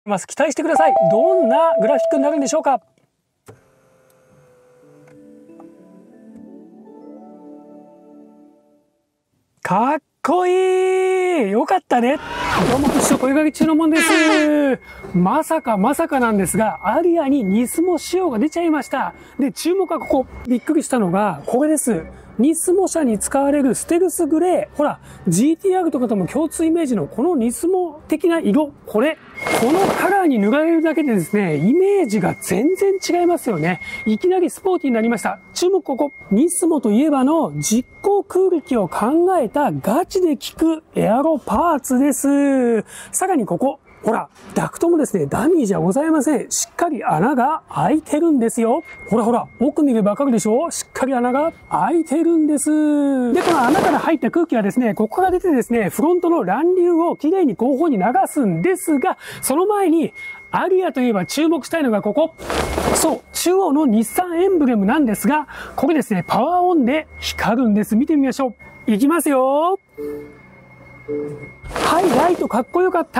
期待してください。どんなグラフィックになるんでしょうか。かっこいい。よかったね。どうも、師匠声掛け中のもんです。まさかなんですが、アリアにニスモ仕様が出ちゃいました。で、注目はここ。びっくりしたのが、これです。ニスモ車に使われるステルスグレー。ほら、GTR とかとも共通イメージのこのニスモ的な色。このカラーに塗られるだけでですね、イメージが全然違いますよね。いきなりスポーティーになりました。注目ここ。ニスモといえばの実行空力を考えたガチで効くエアロパーツです。さらにここ。ほら、ダクトもですね、ダミーじゃございません。しっかり穴が開いてるんですよ。ほら、奥見ればわかるでしょ？しっかり穴が開いてるんです。で、この穴から入った空気はですね、ここから出てですね、フロントの乱流をきれいに後方に流すんですが、その前に、アリアといえば注目したいのがここ。そう、中央の日産エンブレムなんですが、これですね、パワーオンで光るんです。見てみましょう。いきますよ。はい、ライトかっこよかった。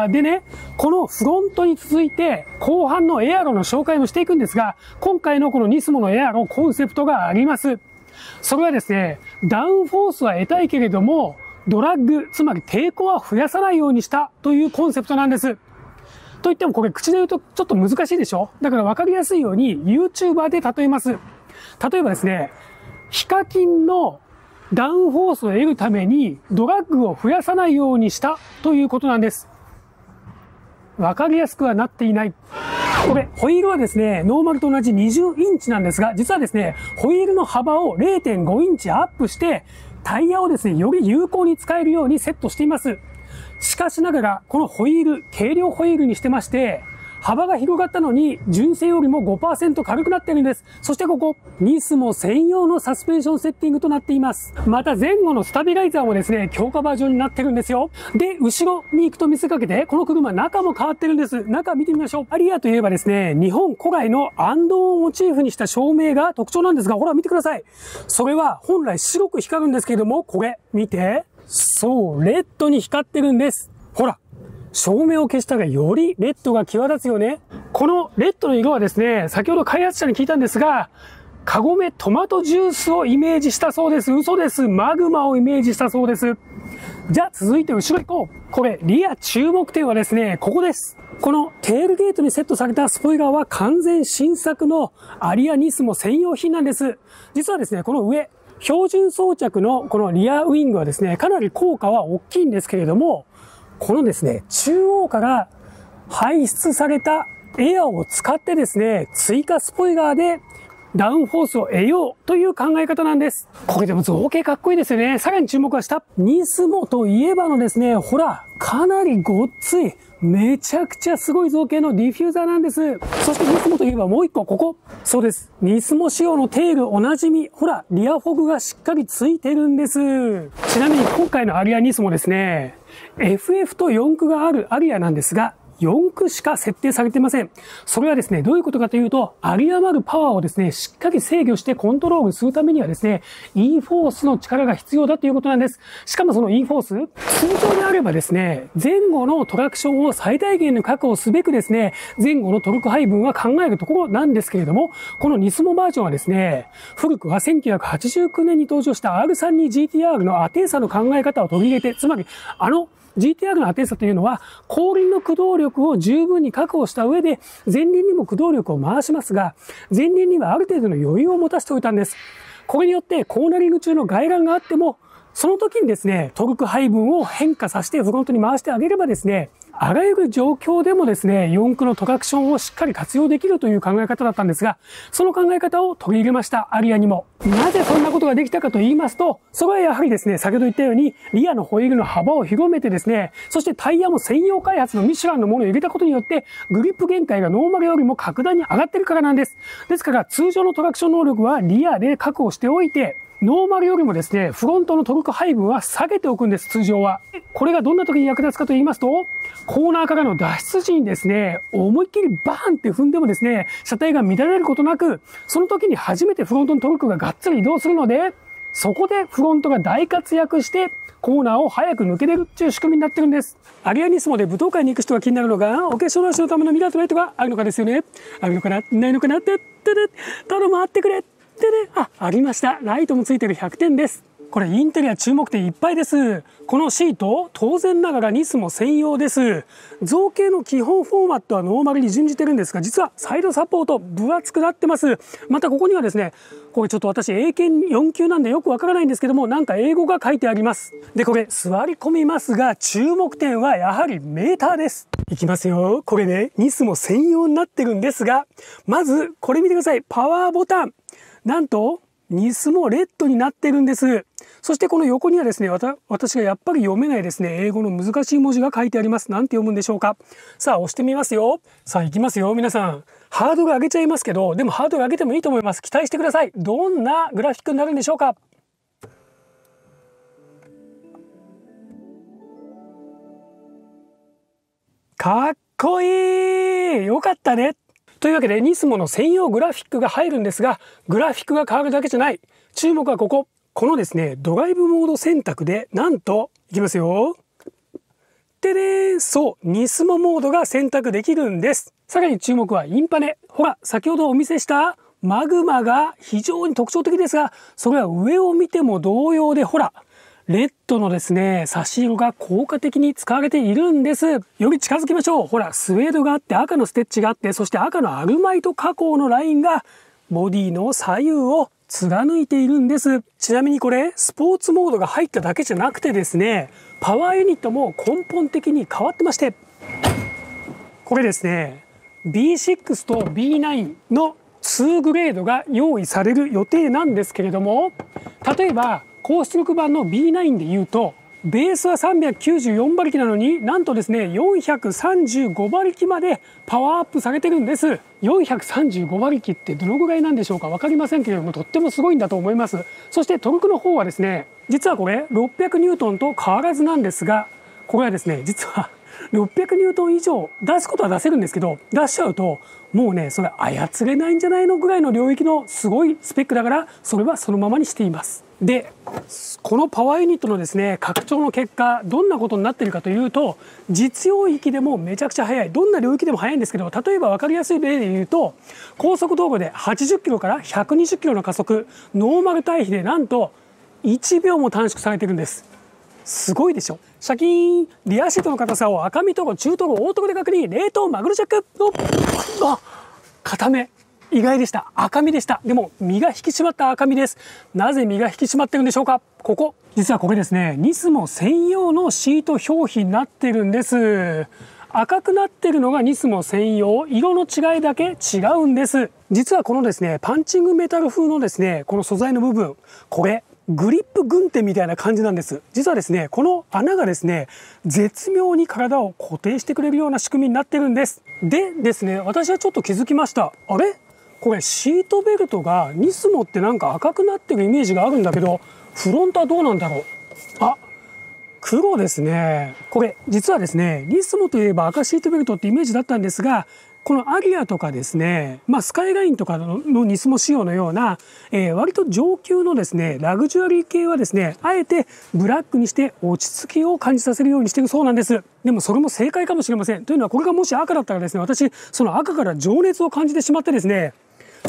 でね、このフロントに続いて後半のエアロの紹介もしていくんですが、今回のこのニスモのエアロコンセプトがあります。それはですね、ダウンフォースは得たいけれども、ドラッグ、つまり抵抗は増やさないようにしたというコンセプトなんです。といってもこれ口で言うとちょっと難しいでしょ？だから分かりやすいように YouTuber で例えます。例えばですね、ヒカキンのダウンフォースを得るためにドラッグを増やさないようにしたということなんです。わかりやすくはなっていない。これ、ホイールはですね、ノーマルと同じ20インチなんですが、実はですね、ホイールの幅を 0.5 インチアップして、タイヤをですね、より有効に使えるようにセットしています。しかしながら、このホイール、軽量ホイールにしてまして、幅が広がったのに、純正よりも 5% 軽くなっているんです。そしてここ、ニスモ専用のサスペンションセッティングとなっています。また前後のスタビライザーもですね、強化バージョンになってるんですよ。で、後ろに行くと見せかけて、この車中も変わってるんです。中見てみましょう。アリアといえばですね、日本古来のアンドをモチーフにした照明が特徴なんですが、ほら見てください。それは本来白く光るんですけれども、これ、見て。そう、レッドに光ってるんです。ほら。照明を消したらよりレッドが際立つよね。このレッドの色はですね、先ほど開発者に聞いたんですが、カゴメトマトジュースをイメージしたそうです。嘘です。マグマをイメージしたそうです。じゃあ続いて後ろ行こう。これ、リア注目点はですね、ここです。このテールゲートにセットされたスポイラーは完全新作のアリアニスモ専用品なんです。実はですね、この上、標準装着のこのリアウィングはですね、かなり効果は大きいんですけれども、このですね、中央から排出されたエアを使ってですね、追加スポイラーでダウンフォースを得ようという考え方なんです。これでも造形かっこいいですよね。さらに注目は下。ニスモといえばのですね、ほら、かなりごっつい、めちゃくちゃすごい造形のディフューザーなんです。そしてニスモといえばもう一個、ここ。そうです。ニスモ仕様のテールおなじみ。ほら、リアフォグがしっかりついてるんです。ちなみに今回のアリアニスモですね、FF と4駆があるアリアなんですが、4駆しか設定されていません。それはですね、どういうことかというと、有り余るパワーをですね、しっかり制御してコントロールするためにはですね、E フォースの力が必要だということなんです。しかもその E フォース、通常であればですね、前後のトラクションを最大限の確保すべくですね、前後のトルク配分は考えるところなんですけれども、このニスモバージョンはですね、古くは1989年に登場した R32GTR のアテーサの考え方を取り入れて、つまりGTR のアテーサというのは後輪の駆動力を十分に確保した上で前輪にも駆動力を回しますが、前輪にはある程度の余裕を持たせておいたんです。これによってコーナリング中の外乱があっても、その時にですね、トルク配分を変化させてフロントに回してあげればですね、あらゆる状況でもですね、4駆のトラクションをしっかり活用できるという考え方だったんですが、その考え方を取り入れました、アリアにも。なぜそんなことができたかと言いますと、それはやはりですね、先ほど言ったように、リアのホイールの幅を広めてですね、そしてタイヤも専用開発のミシュランのものを入れたことによって、グリップ限界がノーマルよりも格段に上がってるからなんです。ですから、通常のトラクション能力はリアで確保しておいて、ノーマルよりもですね、フロントのトルク配分は下げておくんです、通常は。これがどんな時に役立つかと言いますと、コーナーからの脱出時にですね、思いっきりバーンって踏んでもですね、車体が乱れることなく、その時に初めてフロントのトルクががっつり移動するので、 そこでフロントが大活躍して、コーナーを早く抜けれるっていう仕組みになってるんです。アリアニスモで舞踏会に行く人が気になるのが、お化粧直しのためのミラーとライトがあるのかですよね。あるのかなないのかなって、頼む、あってくれってね。ありました。ライトもついてる100点です。これインテリア注目点いっぱいです。このシート、当然ながらニスモ専用です。造形の基本フォーマットはノーマルに準じてるんですが、実はサイドサポート分厚くなってます。またここにはですね、これちょっと私英検4級なんでよくわからないんですけども、なんか英語が書いてあります。で、これ座り込みますが、注目点はやはりメーターです。いきますよ。これね、ニスモ専用になってるんですが、まずこれ見てください。パワーボタン。なんと、ニスモレッドになってるんです。そしてこの横にはですね、私がやっぱり読めないですね、英語の難しい文字が書いてあります。なんて読むんでしょうか。さあ、押してみますよ。さあ、行きますよ。皆さん。ハードル上げちゃいますけど、でもハードル上げてもいいと思います。期待してください。どんなグラフィックになるんでしょうか。かっこいい！よかったね。というわけで、ニスモの専用グラフィックが入るんですが、グラフィックが変わるだけじゃない。注目はここ。このですね、ドライブモード選択で、なんと、いきますよ。てれーん、そう、ニスモモードが選択できるんです。さらに注目はインパネ。ほら、先ほどお見せしたマグマが非常に特徴的ですが、それは上を見ても同様で、ほら、レッドのですね、差し色が効果的に使われているんです。より近づきましょう。ほら、スウェードがあって、赤のステッチがあって、そして赤のアルマイト加工のラインが、ボディの左右を貫いているんです。ちなみにこれ、スポーツモードが入っただけじゃなくてですね、パワーユニットも根本的に変わってまして、これですね、B6 と B9 の2グレードが用意される予定なんですけれども、例えば、高出力版の B9 で言うと、ベースは394馬力なのになんとですね435馬力までパワーアップされてるんです。435馬力ってどのぐらいなんでしょうか、分かりませんけれども、とってもすごいんだと思います。そしてトルクの方はですね、実はこれ600ニュートンと変わらずなんですが、これはですね実は600ニュートン以上出すことは出せるんですけど、出しちゃうともうねそれ操れないんじゃないのぐらいの領域のすごいスペックだから、それはそのままにしています。で、このパワーユニットのですね拡張の結果どんなことになっているかというと、実用域でもめちゃくちゃ速い、どんな領域でも速いんですけど、例えば分かりやすい例で言うと、高速道路で80キロから120キロの加速、ノーマル対比でなんと1秒も短縮されてるんです。すごいでしょ。シャキーン。リアシートの硬さを赤身トロ、中トロ、大トロで確認。冷凍マグロジャックの硬め。意外でした。赤身でした。でも身が引き締まった赤身です。なぜ身が引き締まってるんでしょうか。実はこれですね、ニスモ専用のシート表皮になってるんです。赤くなってるのがニスモ専用、色の違いだけ違うんです。実はこのですねパンチングメタル風のですねこの素材の部分、これグリップ軍手みたいな感じなんです。実はですねこの穴がですね絶妙に体を固定してくれるような仕組みになってるんです。でですね、私はちょっと気づきました。あれ、これシートベルトがニスモってなんか赤くなってるイメージがあるんだけど、フロントはどうなんだろう。黒ですね。これ実はですね、ニスモといえば赤シートベルトってイメージだったんですが、このアリアとかですね、スカイラインとかのニスモ仕様のような、割と上級のですねラグジュアリー系はですね、あえてブラックにして落ち着きを感じさせるようにしているそうなんです。でもそれも正解かもしれません。というのは、これがもし赤だったらですね、私その赤から情熱を感じてしまってですね、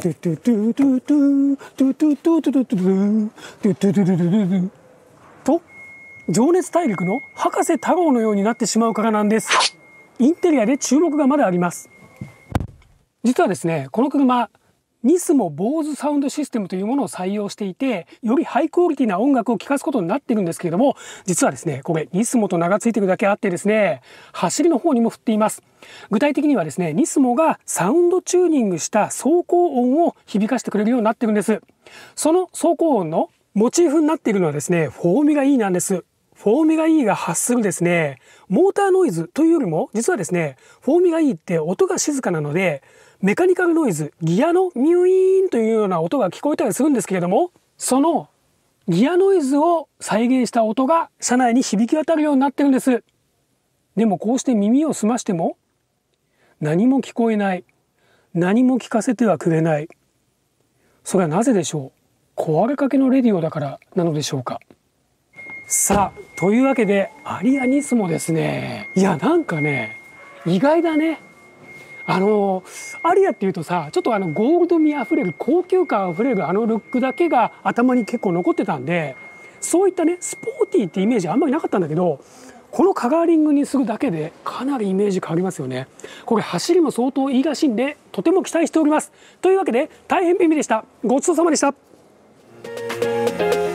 と情熱大陸の博士太郎のようになってしまうからなんです。インテリアで注目がまだあります。実はですね、この車ニスモボーズサウンドシステムというものを採用していて、よりハイクオリティな音楽を聴かすことになっているんですけれども、実はですねこれニスモと名が付いているだけあってですね、走りの方にも振っています。具体的にはですね、ニスモがサウンドチューニングした走行音を響かせてくれるようになっているんです。その走行音のモチーフになっているのはですね、フォーミュラ E なんです。フォーミュラ E が発するですねモーターノイズというよりも、実はですねフォーミュラ E って音が静かなので、メカニカルノイズ、ギアのミュイーンというような音が聞こえたりするんですけれども、そのギアノイズを再現した音が車内に響き渡るようになってるんです。でもこうして耳を澄ましても何も聞こえない、何も聞かせてはくれない。それはなぜでしょう。 壊れかけのレディオだからなのでしょうか。さあ、というわけでアリアニスモですね。いや、なんかね、意外だね。アリアっていうとさ、ちょっとゴールド味あふれる、高級感あふれるルックだけが頭に結構残ってたんで、そういったねスポーティーってイメージあんまりなかったんだけど、このカラーリングにするだけでかなりイメージ変わりますよね。これ走りも相当いいらしいんで、とても期待しております。というわけで大変便利でした。ごちそうさまでした。